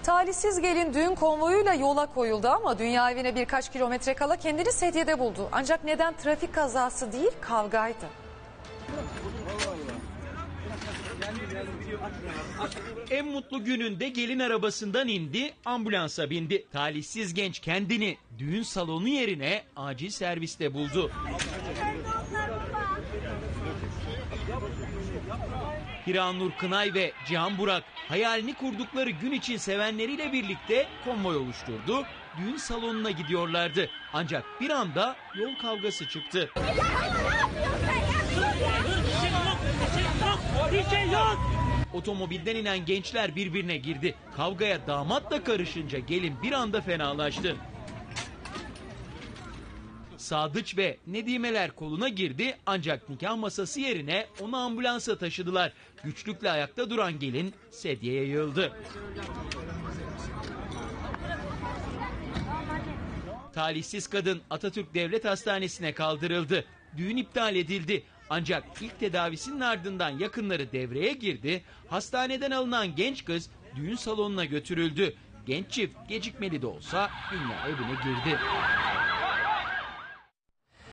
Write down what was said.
Talihsiz gelin düğün konvoyuyla yola koyuldu ama dünya evine birkaç kilometre kala kendini sedyede buldu. Ancak neden trafik kazası değil kavgaydı. En mutlu gününde gelin arabasından indi, ambulansa bindi. Talihsiz genç kendini düğün salonu yerine acil serviste buldu. Hiranur Kınay ve Cihan Burak hayalini kurdukları gün için sevenleriyle birlikte konvoy oluşturdu. Düğün salonuna gidiyorlardı. Ancak bir anda yol kavgası çıktı. Otomobilden inen gençler birbirine girdi. Kavgaya damat da karışınca gelin bir anda fenalaştı. Sadıç ve Nedimeler koluna girdi ancak nikah masası yerine onu ambulansa taşıdılar. Güçlükle ayakta duran gelin sedyeye yığıldı. Talihsiz kadın Atatürk Devlet Hastanesi'ne kaldırıldı. Düğün iptal edildi. Ancak ilk tedavisinin ardından yakınları devreye girdi. Hastaneden alınan genç kız düğün salonuna götürüldü. Genç çift gecikmeli de olsa dünya evine girdi.